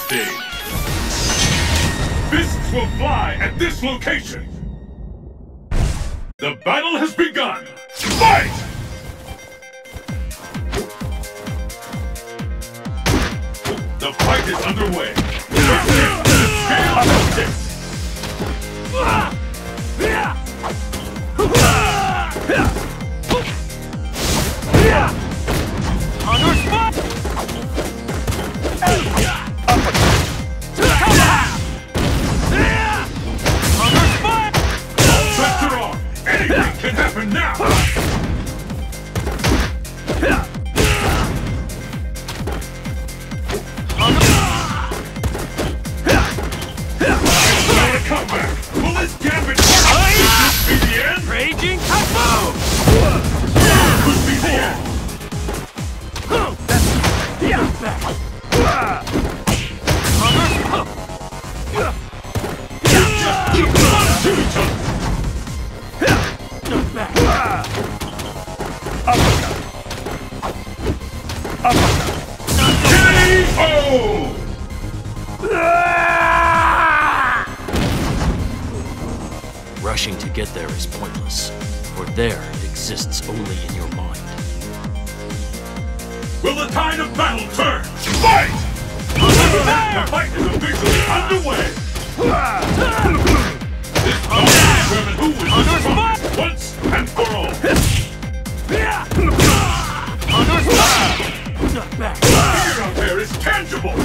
stage. Fists will fly at this location. The battle has begun. Fight! The fight is underway. Scale of this. Under spot! Under spot! Pressure on! Anything can happen now! Not a comeback! Will this gambit work? Could this be the end? Raging Kung Fu! Could be the end! Just keep on to each other! K.O. Rushing to get there is pointless, for there it exists only in your mind. Will the tide of battle turn? Fight! The fight is officially underway! This will determine who is the strongest once and for all! The fear out there is tangible!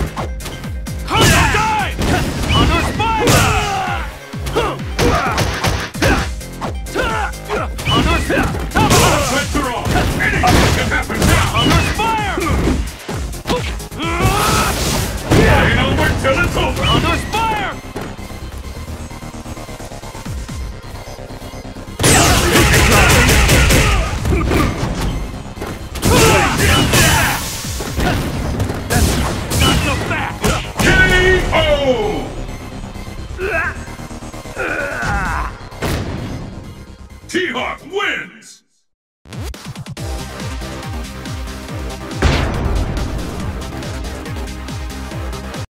Pressure on! Anything can happen now! Ain't over till it's over! K.O. T-Hawk wins!